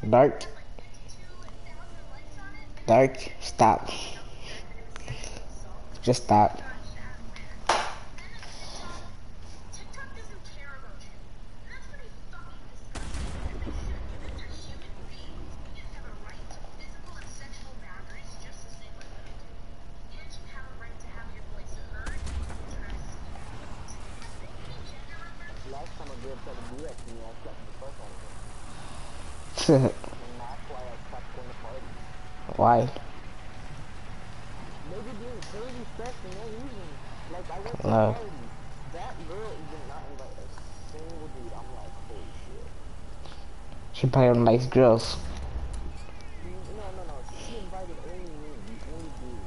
Dark. Dark. Stop. Just stop. Last time a girl tried to do that to me, I slapped the fuck out of her. And that's why I stopped going to parties. Why? They be being crazy stressed for no reason. Like, I went to a No. party. That girl did not invite a single dude. I'm like, holy shit. She probably don't like girls. No. She invited only me, the only dude.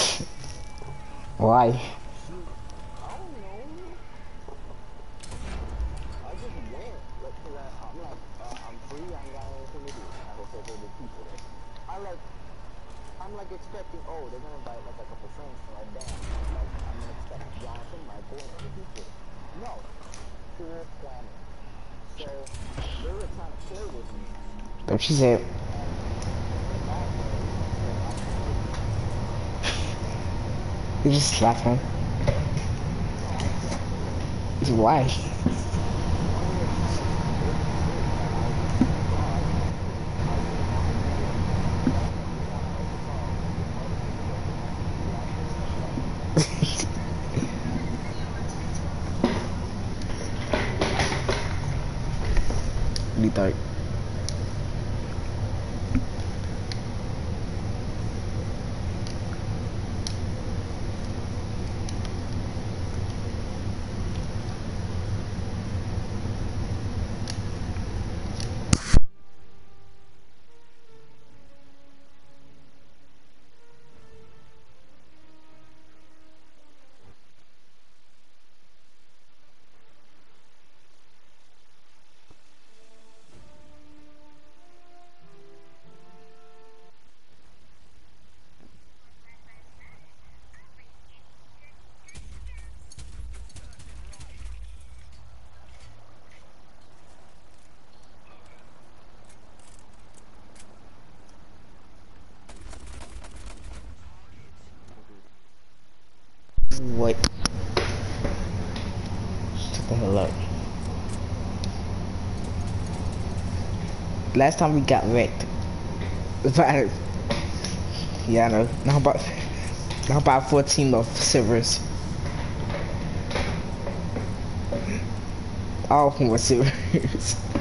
Why? I don't know. I just went. Like, cause I'm like, I'm free. I ain't got anything to do. I go take care of the people there. I'm like expecting, oh, they're gonna invite like a couple friends from my band. Like, I'm gonna expect Jonathan, Michael, and other people. No. Poor planning. So, they were trying to play with me. But she said, And the bad part was I told them. you just slap him. No, I slapped her. Why? One was like, it was sick. Like, I was in the car. I was in the car with her. Like, we got out of the car. We were partying together. And she slapped her. I slapped her back. You thought. What? Shut the hell up. Last time we got wrecked. But, yeah, I know. Now about 14 of servers. All of them were servers.